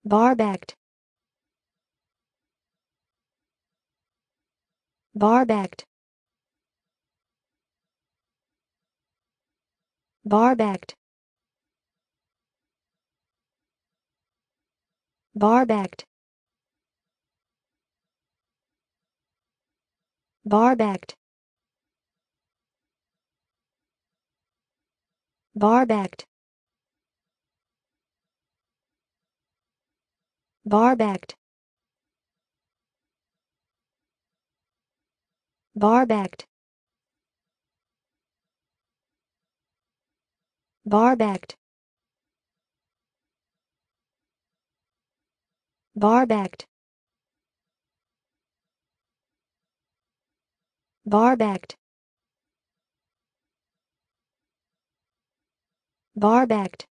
Barbequed. Barbequed. Barbequed. Barbequed. Barbequed. Barbequed. Barbequed. Barbequed. Barbequed. Barbequed. Barbequed. Barbequed.